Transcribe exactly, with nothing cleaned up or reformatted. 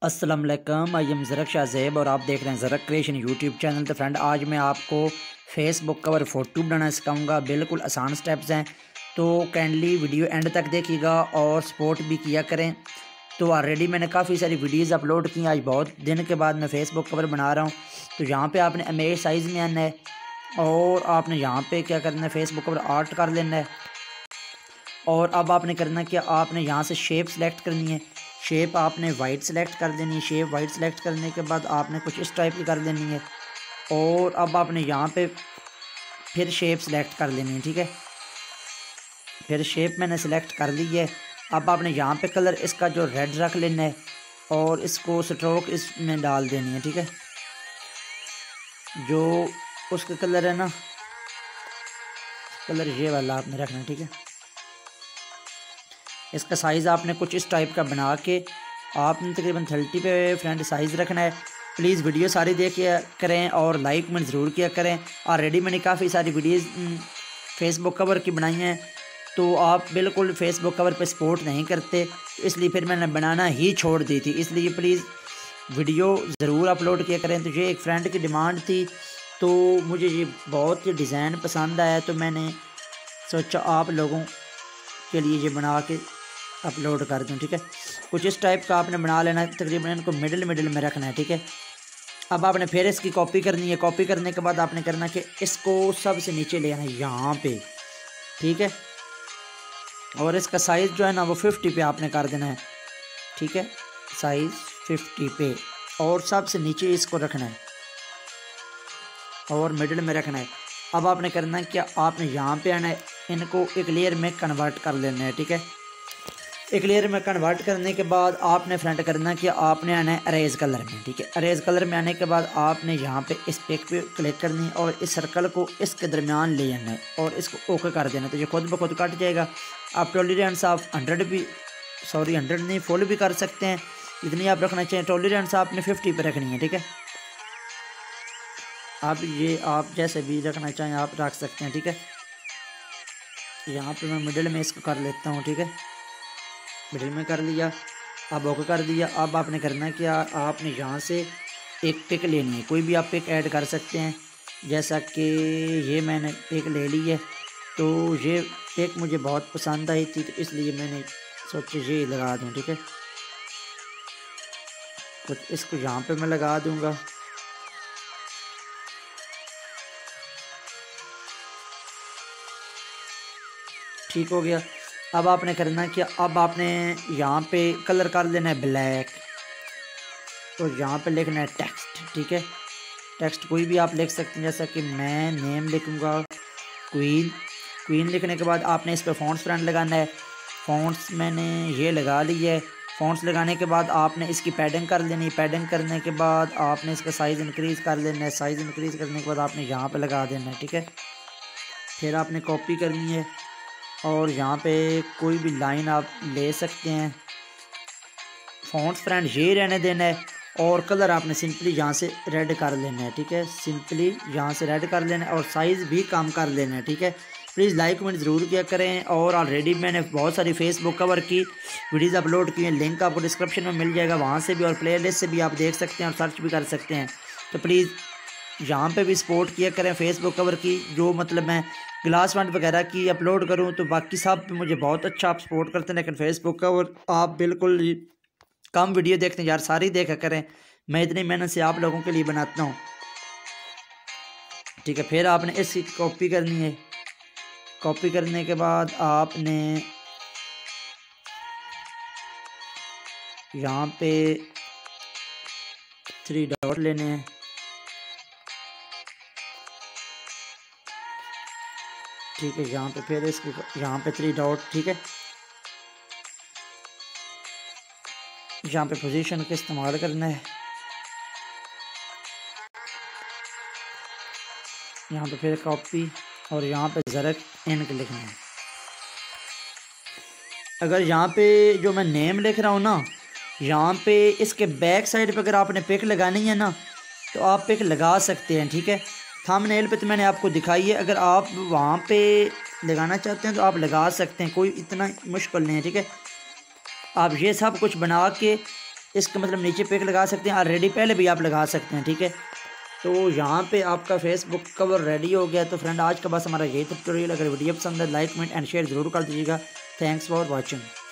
अस्सलाम वालेकुम, I am Zarak Shahzeb और आप देख रहे हैं ज़रक क्रिएशन यूट्यूब चैनल। तो फ्रेंड, आज मैं आपको फेसबुक कवर फ़ोटो बनाना सिखाऊंगा। बिल्कुल आसान स्टेप्स हैं, तो काइंडली वीडियो एंड तक देखिएगा और सपोर्ट भी किया करें। तो ऑलरेडी मैंने काफ़ी सारी वीडियोज़ अपलोड की। आज बहुत दिन के बाद मैं फ़ेसबुक कवर बना रहा हूँ। तो यहाँ पर आपने इमेज साइज़ में आना है और आपने यहाँ पर क्या करना है, फेसबुक कवर आर्ट कर लेना है। और अब आपने करना क्या, आपने यहाँ से शेप सेलेक्ट करनी है। शेप आपने वाइट सेलेक्ट कर देनी है। शेप वाइट सेलेक्ट करने के बाद आपने कुछ इस टाइप की कर देनी है। और अब आपने यहाँ पे फिर शेप सेलेक्ट कर लेनी है, ठीक है। फिर शेप मैंने सेलेक्ट कर ली है। अब आपने यहाँ पे कलर इसका जो रेड रख लेना है और इसको स्ट्रोक इसमें डाल देनी है, ठीक है। जो उसका कलर है ना, कलर ये वाला आपने रखना है, ठीक है। इसका साइज़ आपने कुछ इस टाइप का बना के आपने तकरीबन थर्टी पे फ्रेंड साइज़ रखना है। प्लीज़ वीडियो सारी देखिए करें और लाइक में ज़रूर किया करें। ऑलरेडी मैंने काफ़ी सारी वीडियोस फेसबुक कवर की बनाई हैं, तो आप बिल्कुल फेसबुक कवर पे सपोर्ट नहीं करते, इसलिए फिर मैंने बनाना ही छोड़ दी थी। इसलिए प्लीज़ वीडियो ज़रूर अपलोड किया करें। तो ये एक फ्रेंड की डिमांड थी, तो मुझे ये बहुत ही डिज़ाइन पसंद आया, तो मैंने सोचा आप लोगों के लिए ये बना के अपलोड कर दूँ, ठीक है। कुछ इस टाइप का आपने बना लेना है, तकरीबन इनको मिडिल मिडिल में रखना है, ठीक है। अब आपने फिर इसकी कॉपी करनी है। कॉपी करने के बाद आपने करना कि इसको सबसे नीचे ले आना है यहाँ पे, ठीक है। और इसका साइज़ जो है ना वो फिफ्टी पे आपने कर देना है, ठीक है। साइज़ फिफ्टी पे और सबसे नीचे इसको रखना है और मिडिल में रखना है। अब आपने करना है क्या, आपने यहाँ पे आना है, इनको एक लेयर में कन्वर्ट कर लेना है, ठीक है। एक लेयर में कन्वर्ट करने के बाद आपने फ्रंट करना कि आपने आना है अरेज कलर में, ठीक है। अरेज कलर में आने के बाद आपने यहाँ पे इस पिक पे क्लिक करनी है और इस सर्कल को इसके दरमियान ले जाना है और इसको ओके कर देना है। तो ये खुद ब खुद कट जाएगा। आप टॉलरेंस आप हंड्रेड भी सॉरी हंड्रेड नहीं फुल भी कर सकते हैं, इतनी आप रखना चाहिए। टॉलरेंस आपने फिफ्टी पे रखनी है, ठीक है। अब ये आप जैसे भी रखना चाहें आप रख सकते हैं, ठीक है। यहाँ पे मैं मिडिल में इसको कर लेता हूँ, ठीक है। मिडिल में कर लिया, अब ओके कर दिया। अब आपने करना है क्या, आपने यहाँ से एक पिक लेनी है। कोई भी आप पिक ऐड कर सकते हैं, जैसा कि ये मैंने पिक ले ली है। तो ये पिक मुझे बहुत पसंद आई थी, तो इसलिए मैंने सोचा ये लगा दूँ, ठीक है। कुछ इसको यहाँ पे मैं लगा दूँगा। ठीक हो गया। अब आपने करना क्या, अब आपने यहाँ पे कलर कर लेना है ब्लैक और यहाँ पे लिखना है टेक्स्ट, ठीक है। टेक्स्ट कोई भी आप लिख सकते हैं, जैसा कि मैं नेम लिखूँगा क्वीन। क्वीन लिखने के बाद आपने इस पर फॉन्ट्स फ्रेंड लगाना है। फॉन्ट्स मैंने ये लगा ली है। फॉन्ट्स लगाने के बाद आपने इसकी पैडिंग कर लेनी है। पैडिंग करने के बाद आपने इसका साइज़ इंक्रीज़ कर लेना है। साइज़ इंक्रीज़ करने के बाद आपने यहाँ पर लगा देना है, ठीक है। फिर आपने कॉपी करनी है और यहाँ पे कोई भी लाइन आप ले सकते हैं। फॉन्ट फ्रेंड ये रहने देना है और कलर आपने सिंपली यहाँ से रेड कर लेना है, ठीक है। सिंपली यहाँ से रेड कर लेना है और साइज़ भी कम कर लेना है, ठीक है। प्लीज़ लाइक कमेंट ज़रूर किया करें। और ऑलरेडी मैंने बहुत सारी फेसबुक कवर की वीडियोज़ अपलोड की हैं, लिंक आपको डिस्क्रिप्शन में मिल जाएगा, वहाँ से भी और प्ले लिस्ट से भी आप देख सकते हैं और सर्च भी कर सकते हैं। तो प्लीज़ यहाँ पे भी सपोर्ट किया करें फेसबुक कवर की। जो मतलब मैं ग्लास फंड वगैरह की अपलोड करूँ तो बाकी सब पे मुझे बहुत अच्छा आप सपोर्ट करते हैं, लेकिन फेसबुक कवर आप बिल्कुल कम वीडियो देखते हैं यार, सारी देखा करें। मैं इतनी मेहनत से आप लोगों के लिए बनाता हूँ, ठीक है। फिर आपने इसकी कॉपी करनी है। कॉपी करने के बाद आपने यहाँ पे थ्री डॉट लेने हैं, ठीक है। यहाँ पे फिर इसको यहाँ पे थ्री डॉट, ठीक है। यहाँ पे पोजीशन का इस्तेमाल करना है। यहाँ पे फिर कॉपी और यहाँ पे ज़रक इनक लिखना है। अगर यहाँ पे जो मैं नेम लिख रहा हूँ ना, यहाँ पे इसके बैक साइड पे अगर आपने पिक लगानी है ना तो आप पिक लगा सकते हैं, ठीक है। थंबनेल पे तो मैंने आपको दिखाई है, अगर आप वहाँ पे लगाना चाहते हैं तो आप लगा सकते हैं, कोई इतना मुश्किल नहीं है, ठीक है। आप ये सब कुछ बना के इसका मतलब नीचे पिक लगा सकते हैं, ऑलरेडी पहले भी आप लगा सकते हैं, ठीक है। तो यहाँ पे आपका फेसबुक कवर रेडी हो गया। तो फ्रेंड आज का बस हमारा यही ट्यूटोरियल। अगर वीडियो पसंद है लाइक कमेंट एंड शेयर ज़रूर कर दीजिएगा। Thanks for watching.